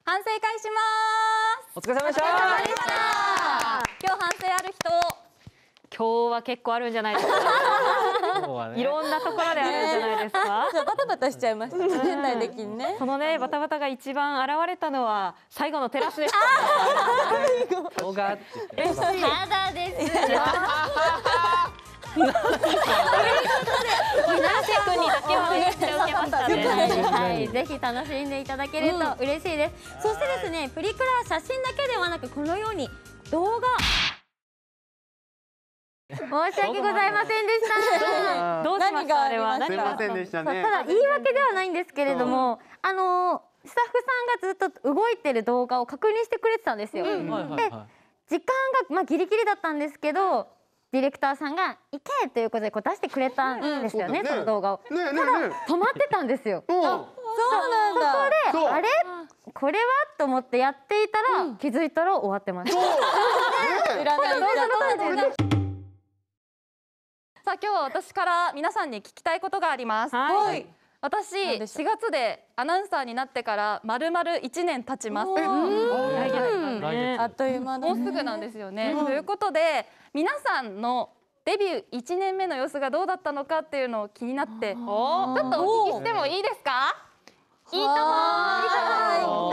反省会します。 お疲れ様でした。 今日反省ある人。 今日は結構あるんじゃないですか。いろんなところであるんじゃないですか。 バタバタしちゃいました。全体的にね。 そのねバタバタが一番現れたのは最後のテラスです。 動画って言って。 ただですよ。 水瀬君にだけは言っておきましたね。 はい、ぜひ楽しんでいただけると嬉しいです。そしてですね、プリクラ写真だけではなくこのように動画。申し訳ございませんでした。 どうしましたあれは。 すいませんでしたね。 ただ言い訳ではないんですけれども、スタッフさんがずっと動いてる動画を確認してくれてたんですよ。で、時間がギリギリだったんですけど、ディレクターさんが行けということでこう出してくれたんですよね、その動画を。ただ止まってたんですよ。 そうなんだ。 そこであれこれはと思ってやっていたら気づいたら終わってました。さあ今日は私から皆さんに聞きたいことがあります。 はい。 私4月でアナウンサーになってから丸々1年経ちます。 あっという間だね。 もうすぐなんですよね。ということで皆さんのデビュー1年目の様子がどうだったのかっていうのを気になってちょっとお聞きしてもいいですか？いいとも。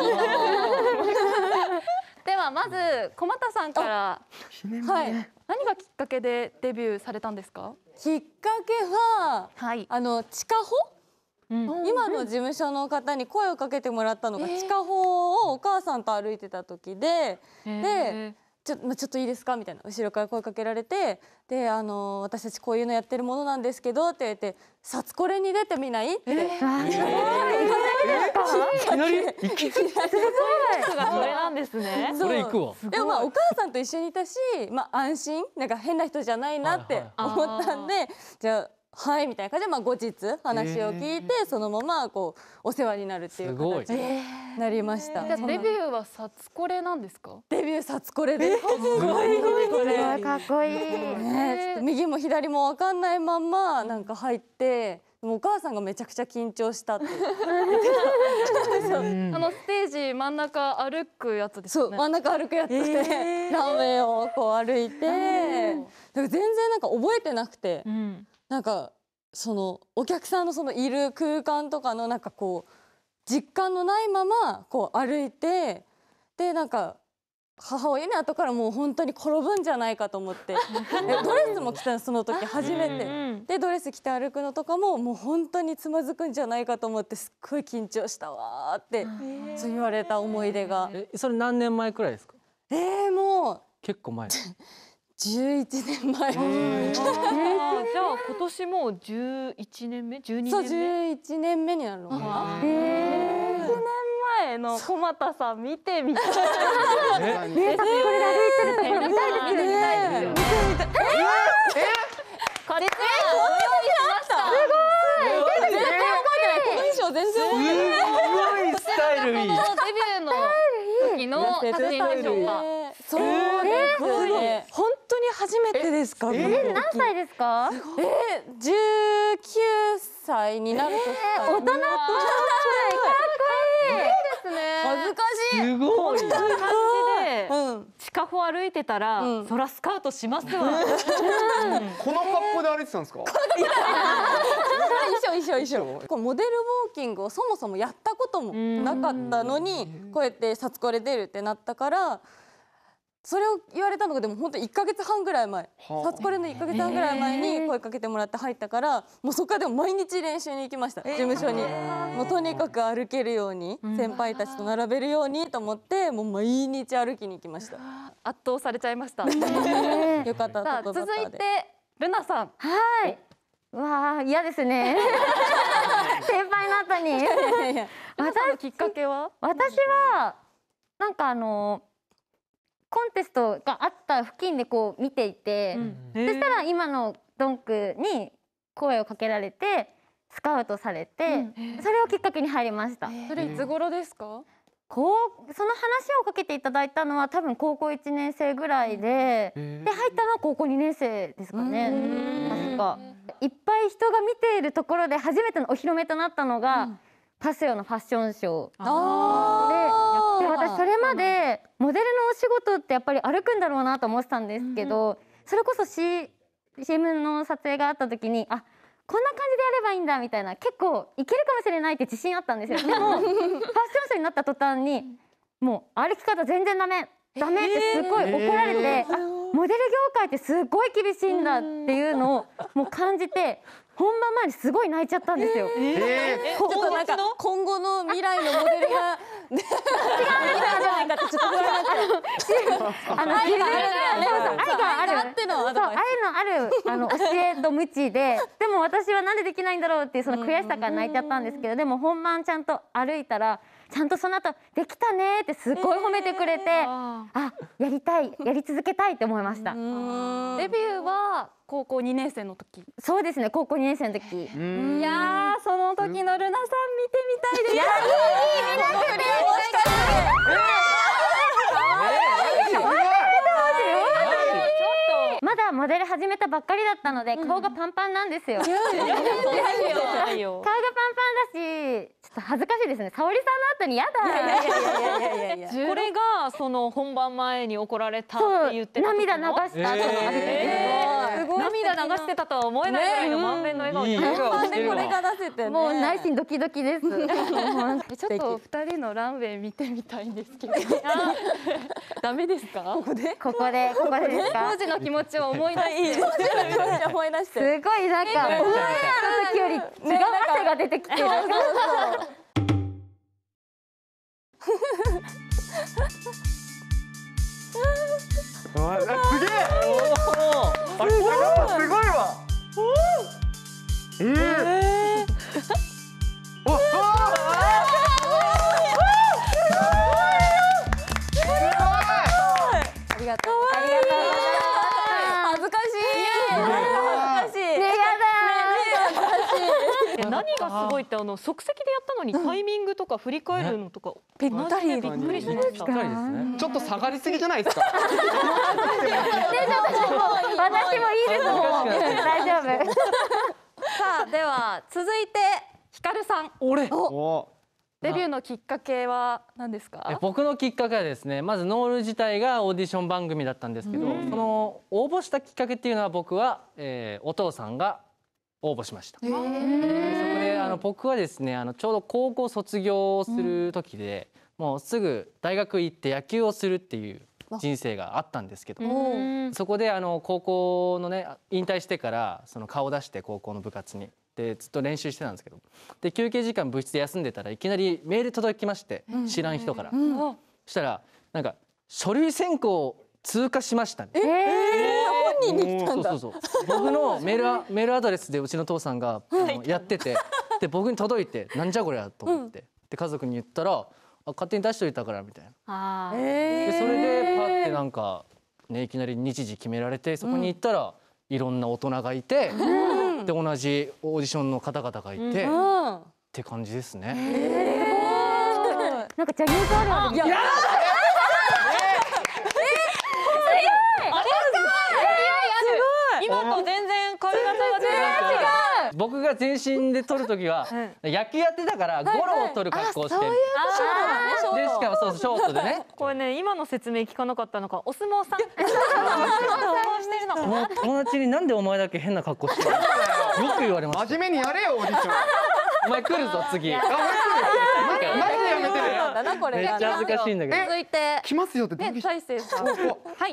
ではまず小俣さんから何がきっかけでデビューされたんですか？ きっかけは地下歩。今の事務所の方に声をかけてもらったのが地下歩をお母さんと歩いてた時で、ちょっといいですかみたいな後ろから声かけられて、で私たちこういうのやってるものなんですけどって言って「サツコレに出てみない？」って。 いきなり。すごい。それなんですね。 それ行くわ。 でもお母さんと一緒にいたし、安心なんか変な人じゃないなって思ったんで、じゃあ。はいみたいな感じで後日話を聞いてそのままこうお世話になるっていう形になりました。 じゃあデビューはサツコレなんですか？ デビューサツコレです。すごいこれかっこいい。 右も左も分かんないまんまなんか入って、でもお母さんがめちゃくちゃ緊張したって。 ステージ真ん中歩くやつですよね。そう真ん中歩くやつでランウェイをこう歩いて、全然なんか覚えてなくて。なんかそのお客さんのそのいる空間とかのなんかこう実感のないままこう歩いて、でなんか母親に後からもう本当に転ぶんじゃないかと思ってドレスも着たのその時初めてでドレス着て歩くのとかももう本当につまずくんじゃないかと思ってすっごい緊張したわーってそう言われた思い出が。 それ何年前くらいですか？ もう結構前。 11年前。 じゃあ今年もう11年目12年目。 そう11年目になるのかな。 1年前の小俣さん見てみたい。 これで歩いてるところ見たいですよね。 これ用意しました。 すごい。全然覚えてない。この衣装全然覚えてない。 すごいスタイルいい。 デビューの時の写真でしょうか。 そうですね。 本当に初めてですか？ 何歳ですか ？19歳になると。 大人っぽい。かっこいいですね。 恥ずかしい。 すごい。 こんな感じで地下歩歩いてたらそらスカウトしますわ。 この格好で歩いてたんですか？ 衣装。こうモデルウォーキングをそもそもやったこともなかったのにこうやってサツコレ出るってなったから。それを言われたのがでも本当1ヶ月半ぐらい前、サツコレの1ヶ月半ぐらい前に声かけてもらって入ったから、もうそこからでも毎日練習に行きました、事務所に。もうとにかく歩けるように、先輩たちと並べるようにと思ってもう毎日歩きに行きました。 圧倒されちゃいました。 よかった。 さあ続いてルナさん。 はい。わあ嫌ですね。先輩の後に。 私のきっかけは？ 私はなんかコンテストがあった付近でこう見ていて、そしたら今のドンクに声をかけられてスカウトされて、それをきっかけに入りました。 それいつ頃ですか？ その話をかけていただいたのは多分高校1年生ぐらいで、入ったのは高校2年生ですかね。確かいっぱい人が見ているところで初めてのお披露目となったのが、パセオのファッションショーで、 までモデルのお仕事ってやっぱり歩くんだろうなと思ってたんですけど、それこそ CM の撮影があった時に、あ、こんな感じでやればいいんだみたいな、結構いけるかもしれないって自信あったんですよ。でもファッションショーになった途端にもう歩き方全然ダメってすごい怒られて、モデル業界ってすごい厳しいんだっていうのをもう感じて、本番前にすごい泣いちゃったんですよ。 ちょっとなんか今後の未来のモデルが違うんじゃないかってちょっと不安になっちゃう。愛がある教えと無知で、でも私はなんでできないんだろうっていうその悔しさから泣いちゃったんですけど、でも本番ちゃんと歩いたらちゃんとその後できたねってすごい褒めてくれて、あ、やりたい、やり続けたいって思いました。 デビューは高校2年生の時。 そうですね、高校2年生の時。 いやー、その時のルナさん見てみたいです。いや、見なくてまだモデル始めたばっかりだったので顔がパンパンなんですよ。顔がパンパンだし、ちょっと恥ずかしいですね。沙織さんの後にやだ。 これがその本番前に怒られたって言ってた涙流した後のあれですごい。 涙流してたとは思えないぐらいの満面の笑顔で。 これが出せてね。 もう内心ドキドキです。 ちょっと二人のランウェイ見てみたいんですけど。ダメですか？ ここでですか？ 当時の気持ちを思い出して。思い出して。 すごいなんかオンエアの時より違う汗が出てきてる。 すげえ。あれすごいわ。 ありがとう。恥ずかしい。 何がすごいって即席でやったのにタイミングとか振り返るのとかぴったりびっくりしました。 ちょっと下がりすぎじゃないですか。 私もいいですもん。大丈夫。 さあ、では続いてひかるさん。デビューのきっかけは何ですか？ 僕のきっかけはですね、まずノール自体がオーディション番組だったんですけど、その応募したきっかけっていうのは僕は、お父さんが応募しました。でそこで僕はですね、ちょうど高校卒業する時で、もうすぐ大学行って野球をするっていう人生があったんですけど、そこで高校のね引退してからその顔を出して高校の部活にでずっと練習してたんですけど、で休憩時間部室で休んでたらいきなりメール届きまして、知らん人から、そしたらなんか書類選考通過しましたね。 本人に来たんだ。 そう僕のメールアドレスでうちの父さんがやってて、で僕に届いてなんじゃこりゃと思って、で家族に言ったら勝手に出しといたからみたいな。でそれでパッてなんかね、いきなり日時決められて、そこに行ったらいろんな大人がいて、で同じオーディションの方々がいて、って感じですね。 なんかジャニーズあるある。 今と全然髪型が違う。 僕が全身で撮るときは野球やってたからゴロを撮る格好をして、でしかもそうショートでね。 これね、今の説明聞かなかったのか、お相撲さん。してるのかな。 友達になんでお前だけ変な格好してるの？よく言われます。 真面目にやれよオーディション。 お前来るぞ次。 マジでやめてる。 めっちゃ恥ずかしいんだけど。 続いて来ますよって大勢さん。はい、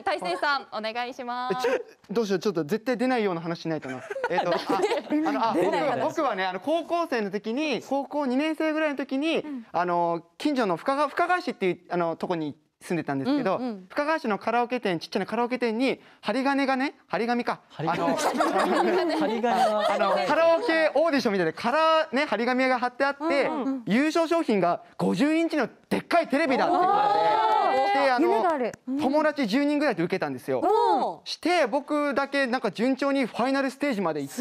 大勢さんお願いします。 どうしよう、ちょっと絶対出ないような話しないとな。僕はね、高校生の時に高校2年生ぐらいの時に近所の深川市っていうとこに住んでたんですけど、深川市のカラオケ店、ちっちゃなカラオケ店に張り紙かカラオケオーディションみたいで張り紙が貼ってあって、優勝商品が50インチのでっかいテレビだってことで、友達10人ぐらいで受けたんですよ。して僕だけなんか順調にファイナルステージまで行って、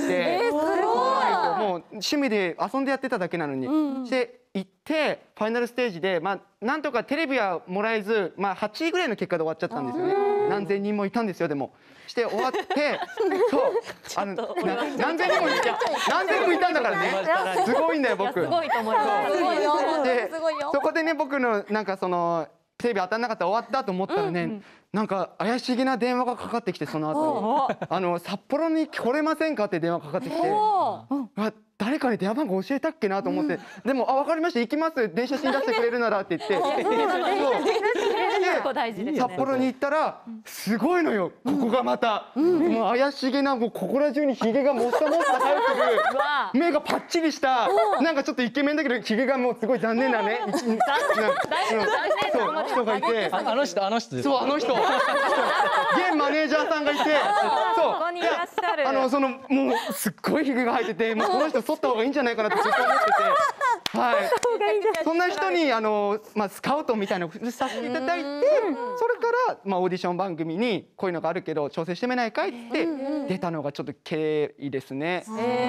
もう趣味で遊んでやってただけなのに、して行ってファイナルステージでなんとかテレビはもらえず、8位ぐらいの結果で終わっちゃったんですよね。何千人もいたんですよ。でもして終わって、そう何千人もいたんだからね。すごいんだよ僕。 すごいと思います。 でそこでね、僕のなんかそのテレビ当たんなかったら終わったと思ったらね、なんか怪しげな電話がかかってきて、その後に札幌に来れませんかって電話かかってきて、誰かに電話番号教えたっけなと思って、でも分かりました、行きます、電車賃出してくれるならって言って札幌に行ったらすごいのよ、ここがまたもう怪しげな、もうここら中にひげがもっともっと生えてる、目がパッチリした、なんかちょっとイケメンだけどひげがもうすごい残念なね人がいて、 あの人です。 そう、あの人現マネージャーさんがいて、そうここにいらっしゃる。 そのもうすっごいひげが生えてて、もうこの人剃った方がいいんじゃないかなってずっと思ってて、はい、そんな人にスカウトみたいなのをさせていただいて、それからオーディション番組にこういうのがあるけど挑戦してみないかいって出たのがちょっと経緯ですね。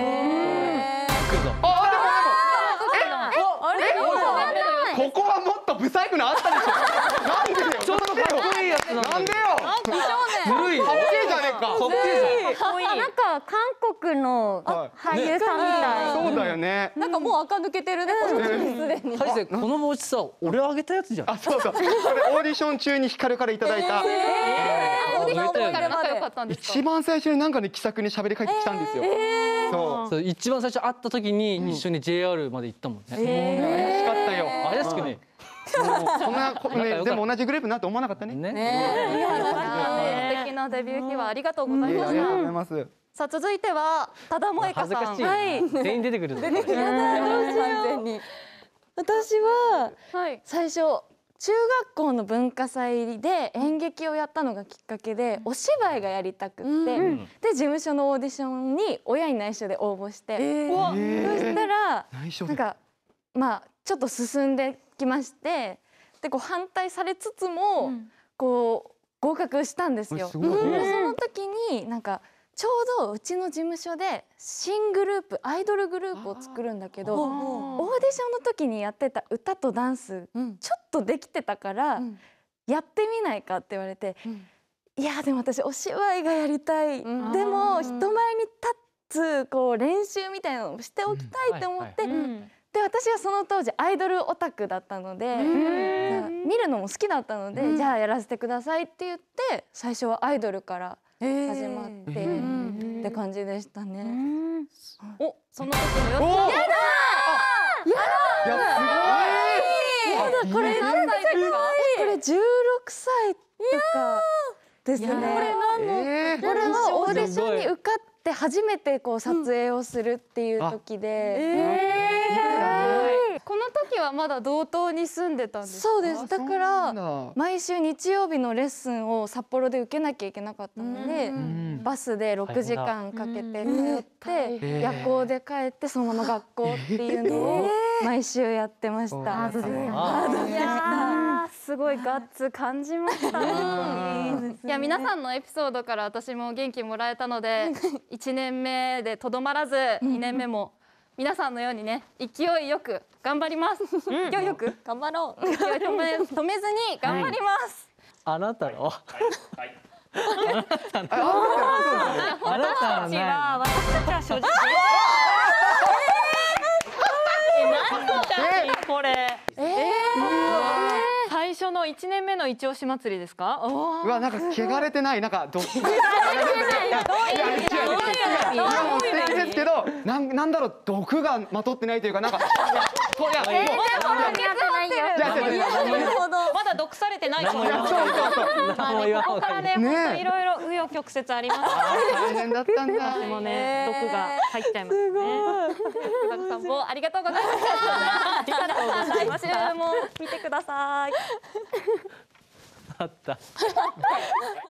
ここはもっとブサイクなあったでしょ。なんでよ。 ちょっとかっこいいやつなんでよ。 ずるい。 かっけえじゃねえか。 かっけえじゃん。 なんか韓国の俳優さんみたい。 そうだよね。 なんかもう垢抜けてるね、この人すでに。 大勢この帽子さ、俺あげたやつじゃん。 あ、そうそう。これオーディション中にヒカルからいただいた。 オーディションから仲良かったんですか。 一番最初になんかね気さくに喋りかけてきたんですよ。 そう、一番最初会った時に一緒に JR まで行ったもんね。 怪しかったよ。 怪しくね。 そんなね、でも同じグループになって思わなかったね。 ね。 素敵なデビュー秘話ありがとうございまありがとうございした。 ます。 さあ続いては多田萌香さん。 恥ずかしい。全員出てくる。 完全に。私は最初中学校の文化祭で演劇をやったのがきっかけでお芝居がやりたくって、で事務所のオーディションに親に内緒で応募して、そしたらなんかちょっと進んできまして、でこう反対されつつもこう合格したんですよ。でその時になんかちょうどうちの事務所で新グループ、アイドルグループを作るんだけど、オーディションの時にやってた歌とダンスちょっとできてたからやってみないかって言われて、いやでも私お芝居がやりたい、でも人前に立つこう練習みたいなのをしておきたいって思って、で私はその当時アイドルオタクだったので見るのも好きだったので、じゃあやらせてくださいって言って最初はアイドルから始まってって感じでしたね。 お、その時のよし。 これ何歳ですか？これ16歳とかですね。これはオーディションに受かって初めてこう撮影をするっていう時で。 この時はまだ道東に住んでたんですか？ そうです。だから毎週日曜日のレッスンを札幌で受けなきゃいけなかったので、バスで6時間かけて通って夜行で帰ってそのまま学校っていうのを毎週やってました。 すごいガッツ感じました。いや皆さんのエピソードから私も元気もらえたので、1年目でとどまらず2年目も皆さんのようにね勢いよく頑張ります。勢いよく頑張ろう。 止めずに頑張ります。 あなたの。 私たちは正直。これ。最初の1年目の一押し祭りですか？ うわ、なんか汚れてない、なんかどういう素敵ですけど、なんだろう、毒がまとってないというか、なんかまだ毒されてない。ここからね、本当いろいろ紆余曲折あります。 大変だったんだ。 私もね、毒が入っちゃいますね。福田さんもありがとうございました。ありがとうございました。も見てください。 あった。